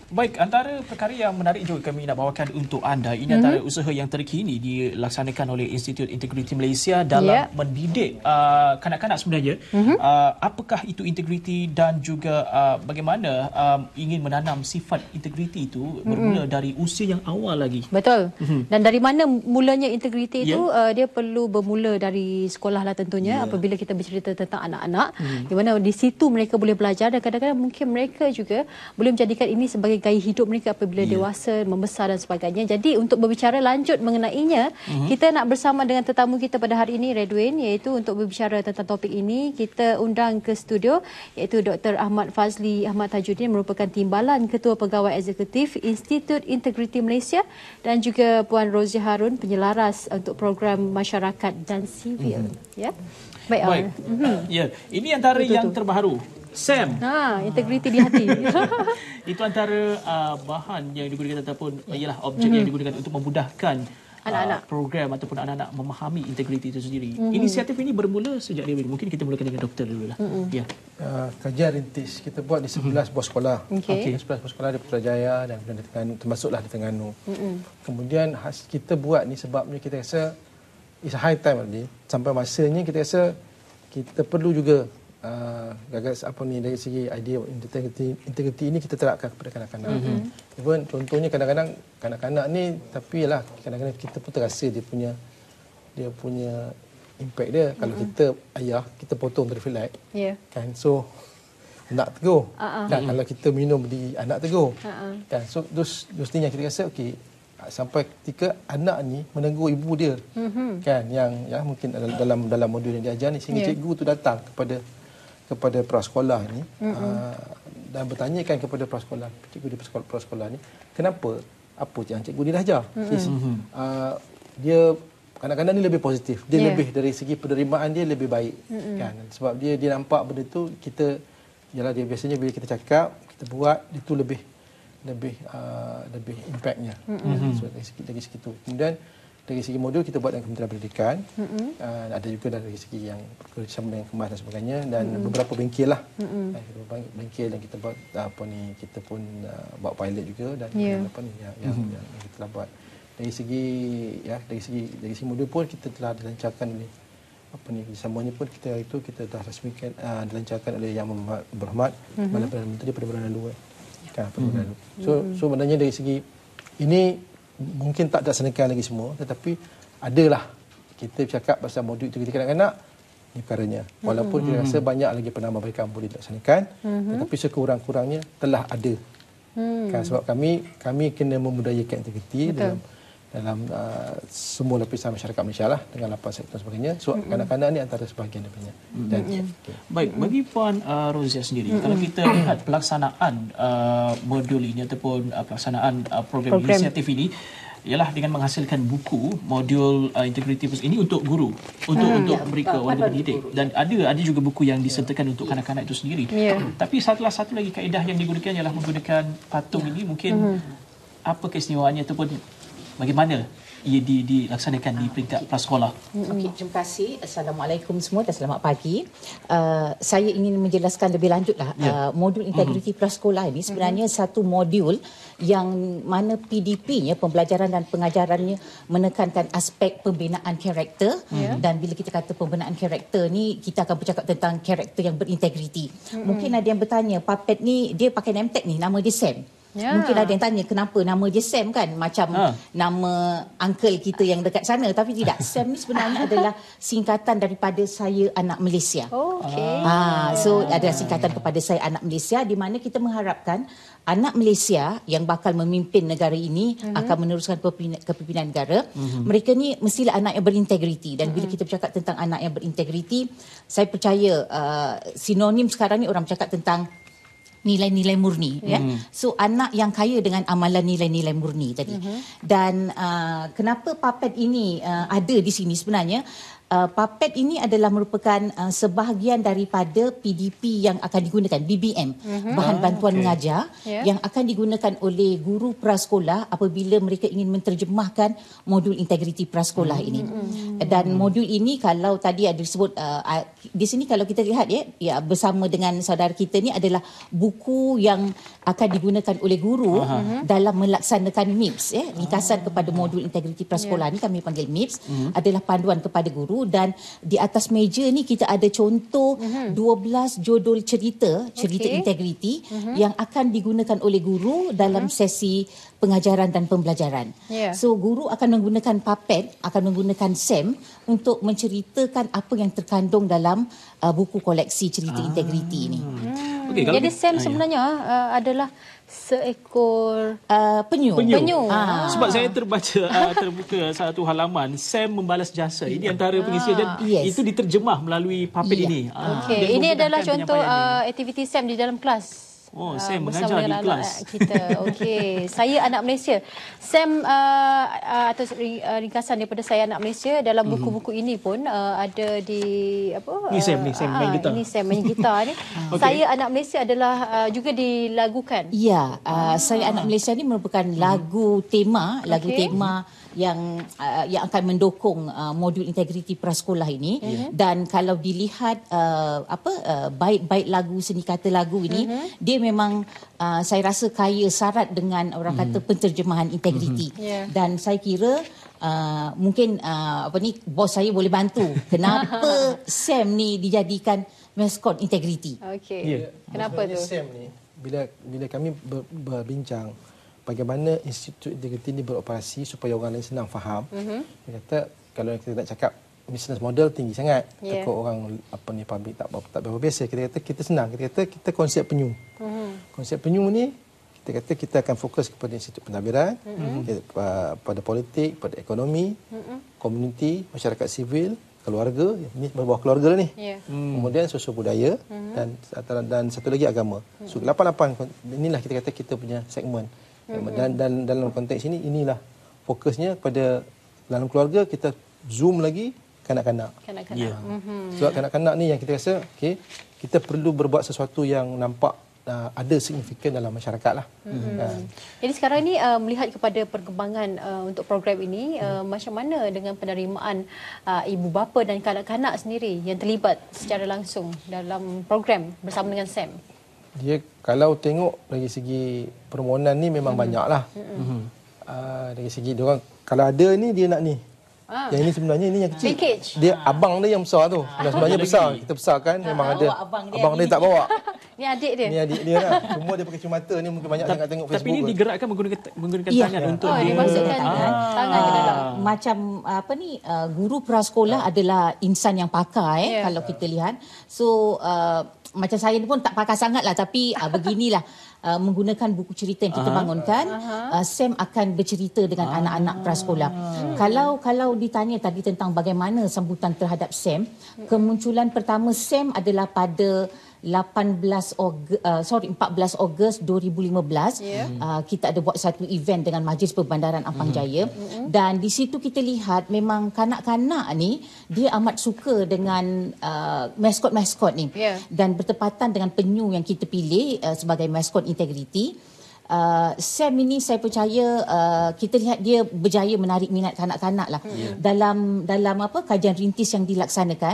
Baik, antara perkara yang menarik juga kami nak bawakan untuk anda, ini antara usaha yang terkini dilaksanakan oleh Institut Integriti Malaysia dalam mendidik kanak-kanak sebenarnya. Apakah itu integriti dan juga bagaimana ingin menanam sifat integriti itu bermula dari usia yang awal lagi. Betul. Dan dari mana mulanya integriti itu, dia perlu bermula dari sekolah lah tentunya, apabila kita bercerita tentang anak-anak, di mana di situ mereka boleh belajar dan kadang-kadang mungkin mereka juga boleh menjadikan ini sebagai gaya hidup mereka apabila dewasa, membesar dan sebagainya. Jadi untuk berbicara lanjut mengenainya, kita nak bersama dengan tetamu kita pada hari ini, Redwin, iaitu untuk berbicara tentang topik ini. Kita undang ke studio iaitu Dr. Ahmad Fazli Ahmad Tajuddin, merupakan Timbalan Ketua Pegawai Eksekutif Institut Integriti Malaysia, dan juga Puan Rozie Harun, penyelaras untuk program masyarakat dan sivil. Ya. Baik. Ya, ini antara yang terbaru. Sam. Integriti di hati. Itu antara bahan yang digunakan ataupun ialah objek yang digunakan untuk memudahkan anak-anak program ataupun anak-anak memahami integriti itu sendiri. Inisiatif ini bermula sejak dia mungkin kita mulakan dengan doktor dulu lah. Ya. Kajian rintis kita buat di 11 buah sekolah. 11 buah sekolah di Putrajaya dan di Terengganu, termasuklah di Terengganu. Kemudian kita buat ni sebabnya kita rasa it's high time already. Sampai masanya kita rasa kita perlu juga gagas dari segi idea integriti ini kita terapkan kepada kanak-kanak. Even contohnya kadang-kadang kanak-kanak ni, tapi lah kadang-kadang kita pun terasa dia punya impact dia. Kalau kita ayah, kita potong traffic light, kan, so nak tegur. Dan kalau kita minum di anak tegur, kan, so those things yang kita rasa okey, sampai ketika anak ni menegur ibu dia, kan, yang mungkin dalam modul yang diajar ni, sehingga cikgu tu datang kepada prasekolah ni dan bertanyakan kepada prasekolah, cikgu di prasekolah ni, kenapa, apa yang cikgu dia dah ajar. Dia kadang-kadang ni lebih positif, dia lebih dari segi penerimaan dia lebih baik, kan, sebab dia nampak benda tu kita, ialah dia biasanya bila kita cakap, kita buat, itu lebih impactnya. So dari segi itu. Kemudian dari segi modul kita buat dengan Kementerian Pendidikan, ada juga dari segi yang bekerjasama dengan Kemas dan sebagainya, dan beberapa bengkel lah, bengkel yang kita buat kita pun buat pilot juga, dan yang kita telah buat. Dari segi modul pun kita telah dilancarkan oleh semuanya pun kita dah rasmikan, dilancarkan oleh Yang Berhormat Perdana Menteri pada bulan lalu. So sebenarnya dari segi ini mungkin tak dilaksanakan lagi semua, tetapi adalah kita bercakap pasal modul integriti kanak-kanak ni perkaranya. Walaupun kita rasa banyak lagi penambahbaikan boleh dilaksanakan, tetapi sekurang-kurangnya telah ada. Kan, sebab kami kena memudayakan integriti dalam semua lapisan masyarakat Malaysia lah, dengan 8 sektor dan sebagainya. So kanak-kanak ni antara sebahagian daripadanya. Baik, bagi Puan Rozie sendiri, kalau kita lihat pelaksanaan modul ini ataupun pelaksanaan program inisiatif ini ialah dengan menghasilkan buku modul integriti ini untuk guru, untuk mereka wanita pendidik, dan ada juga buku yang disertakan untuk kanak-kanak itu sendiri. Tapi satu lagi kaedah yang digunakan ialah menggunakan patung ini. Mungkin apa keistimewaannya ataupun bagaimana ia dilaksanakan di peringkat prasekolah? Okey, terima kasih. Assalamualaikum semua dan selamat pagi. Saya ingin menjelaskan lebih lanjutlah. Modul integriti prasekolah ini sebenarnya satu modul yang mana PDP-nya, pembelajaran dan pengajarannya, menekankan aspek pembinaan karakter. Dan bila kita kata pembinaan karakter ni, kita akan bercakap tentang karakter yang berintegriti. Mungkin ada yang bertanya, Puppet ni dia pakai name tag ni, nama dia Sam. Mungkin ada yang tanya kenapa nama dia Sam, kan macam nama uncle kita yang dekat sana, tapi tidak. Sam ni sebenarnya adalah singkatan daripada Saya Anak Malaysia. So adalah singkatan kepada Saya Anak Malaysia, di mana kita mengharapkan anak Malaysia yang bakal memimpin negara ini, akan meneruskan kepimpinan negara. Mereka ni mestilah anak yang berintegriti, dan bila kita bercakap tentang anak yang berintegriti, saya percaya sinonim sekarang ni orang bercakap tentang nilai-nilai murni, ya. So anak yang kaya dengan amalan nilai-nilai murni tadi. Dan kenapa Puppet ini ada di sini sebenarnya, PAPET ini adalah merupakan sebahagian daripada PDP yang akan digunakan, BBM, bahan bantuan mengajar, yang akan digunakan oleh guru prasekolah apabila mereka ingin menterjemahkan modul integriti prasekolah ini. Dan modul ini kalau tadi ada disebut di sini kalau kita lihat ya bersama dengan saudara kita ni adalah buku yang akan digunakan oleh guru dalam melaksanakan MIPS, ringkasan kepada modul integriti prasekolah ni kami panggil MIPS, adalah panduan kepada guru. Dan di atas meja ni kita ada contoh 12 judul cerita integriti yang akan digunakan oleh guru dalam sesi pengajaran dan pembelajaran. So guru akan menggunakan PAPET, akan menggunakan SEM untuk menceritakan apa yang terkandung dalam buku koleksi cerita integriti ini. Okay, jadi SEM sebenarnya adalah seekor penyu. Sebab saya terbuka satu halaman SEM membalas jasa. Ini antara pengisian dan itu diterjemah melalui PAPET ini. Okey, ini adalah contoh aktiviti SEM di dalam kelas. SEM mengajar di kelas kita. Okey, saya anak Malaysia. SEM atau ringkasan daripada saya anak Malaysia dalam buku-buku ini pun ada di apa? Ini SEM main gitar. Ini SEM main gitar ni. Saya anak Malaysia adalah juga dilagukan. Ya, saya anak Malaysia ni merupakan lagu tema yang akan mendukung modul integriti prasekolah ini. Dan kalau dilihat bait-bait lagu, seni kata lagu ini, dia memang saya rasa kaya syarat dengan orang kata penterjemahan integriti. Dan saya kira mungkin bos saya boleh bantu kenapa SEM ni dijadikan maskot integriti. Okey. Kenapa tu? SEM ni bila kami berbincang bagaimana Institut Integriti ini beroperasi supaya orang lain senang faham. Dia kata kalau kita nak cakap business model tinggi sangat, takut orang public tak berapa biasa. Kita kata kita senang. Kita kata kita konsep penyu. Konsep penyu ni kita kata kita akan fokus kepada institut pentadbiran, pada politik, pada ekonomi, komuniti, masyarakat sivil, keluarga. Ini berbawah keluarga lah ni. Kemudian sosial budaya dan satu lagi agama. So 8 inilah kita kata kita punya segmen. Dan dalam konteks ini inilah fokusnya pada dalam keluarga kita zoom lagi kanak-kanak. Sebab kanak-kanak ni yang kita rasa kita perlu berbuat sesuatu yang nampak ada signifikan dalam masyarakat lah. Jadi sekarang ni melihat kepada perkembangan untuk program ini, macam mana dengan penerimaan ibu bapa dan kanak-kanak sendiri yang terlibat secara langsung dalam program bersama dengan SEM? Dia kalau tengok dari segi permohonan ni memang banyaklah. Dari segi dia orang kalau ada ni dia nak ni. Yang ini sebenarnya ini yang kecil. Package. Dia abang dia yang besar tu. Dan sebenarnya besar. Kita besarkan memang ada. Abang dia tak bawa. Ni adik dia. Ni adik dia lah. Cuma dia pakai cermata ni mungkin banyak sangat tengok Facebook. Tapi ini digerakkan menggunakan tangan untuk dimasukkan tangan ke dalam. Macam guru prasekolah adalah insan yang pakar kalau kita lihat. So macam saya ni pun tak pakar sangat lah, tapi beginilah menggunakan buku cerita yang kita bangunkan, SEM akan bercerita dengan anak-anak prasekolah. Kalau ditanya tadi tentang bagaimana sambutan terhadap SEM, kemunculan pertama SEM adalah pada 14 Ogos 2015. Kita ada buat satu event dengan Majlis Perbandaran Ampang Jaya, dan di situ kita lihat memang kanak-kanak ni dia amat suka dengan maskot-maskot ni, dan bertepatan dengan penyu yang kita pilih sebagai maskot integriti. SEM ini saya percaya kita lihat dia berjaya menarik minat kanak-kanak lah. Dalam kajian rintis yang dilaksanakan,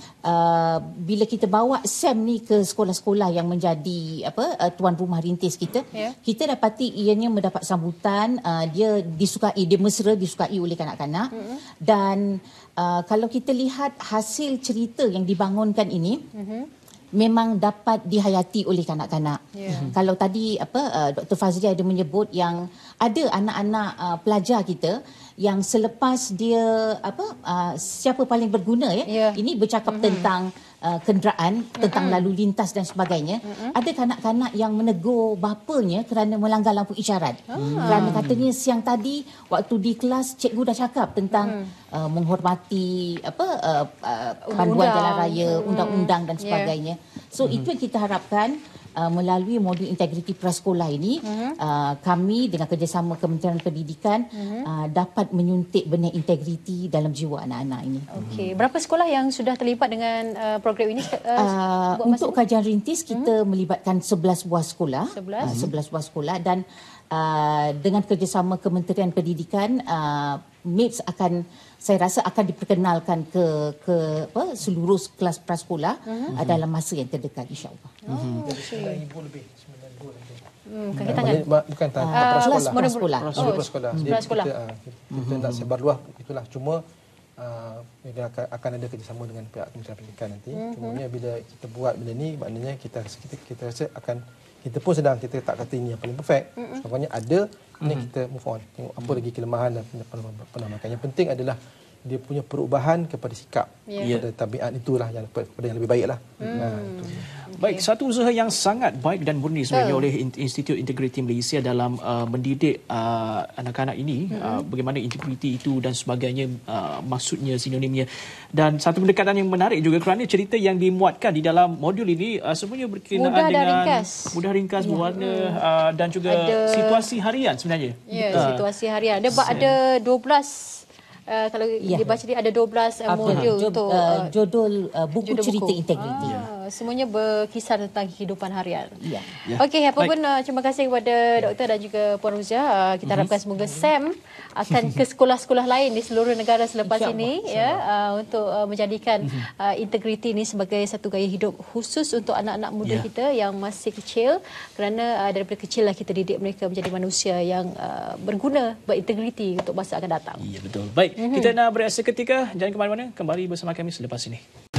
bila kita bawa SEM ni ke sekolah-sekolah yang menjadi tuan rumah rintis kita, kita dapati ianya mendapat sambutan, dia disukai, dia mesra disukai oleh kanak-kanak. Dan kalau kita lihat hasil cerita yang dibangunkan ini, memang dapat dihayati oleh kanak-kanak. Kalau tadi Dr. Fazli ada menyebut yang ada anak-anak pelajar kita yang selepas dia siapa paling berguna ini bercakap tentang kenderaan, tentang lalu lintas dan sebagainya. Ada kanak-kanak yang menegur bapanya kerana melanggar lampu isyarat. Kerana katanya siang tadi waktu di kelas cikgu dah cakap tentang menghormati panduan jalan raya, undang-undang dan sebagainya. So itu yang kita harapkan melalui modul integriti prasekolah ini kami dengan kerjasama Kementerian Pendidikan dapat menyuntik benih integriti dalam jiwa anak-anak ini. Okey, berapa sekolah yang sudah terlibat dengan program ini? Untuk kajian rintis kita melibatkan 11 buah sekolah. 11 buah sekolah dan dengan kerjasama Kementerian Pendidikan MIPS saya rasa akan diperkenalkan ke seluruh kelas prasekolah dalam masa yang terdekat insya-Allah. Jadi 9,000 lebih. Kaki tangan. Bukan prasekolah. Prasekolah. Prasekolah. Kita nak sebar luas itulah, cuma akan ada kerjasama dengan pihak Kementerian Pendidikan nanti. Cumanya bila kita buat benda ni, maknanya kita rasa kita pun sedang, kita tak kata ini yang paling perfect. Sebenarnya ada, ini kita move on. Tengok apa lagi kelemahan dan penamakan. Yang penting adalah dia punya perubahan kepada sikap, kepada tabiat, itulah yang kepada yang lebih baiklah. Baik, satu usaha yang sangat baik dan murni sebenarnya oleh Institut Integriti Malaysia dalam mendidik anak-anak ini, bagaimana integriti itu dan sebagainya, maksudnya, sinonimnya. Dan satu pendekatan yang menarik juga kerana cerita yang dimuatkan di dalam modul ini semuanya berkenaan dengan mudah ringkas, berwarna dan juga situasi harian sebenarnya. Ya, situasi harian. Ada 12 kalau dibaca dia ada 12 modul untuk judul buku cerita integriti. Semuanya berkisar tentang kehidupan harian. Ya. Okey, apa pun terima kasih kepada doktor dan juga Puan Rozia. Kita harapkan semoga SAM akan ke sekolah-sekolah lain di seluruh negara selepas ini untuk menjadikan integriti ini sebagai satu gaya hidup khusus untuk anak-anak muda kita yang masih kecil, kerana daripada kecil lah kita didik mereka menjadi manusia yang berguna, berintegriti untuk masa akan datang. Ya, betul. Baik, kita nak berehat seketika, jangan ke mana-mana, kembali bersama kami selepas ini.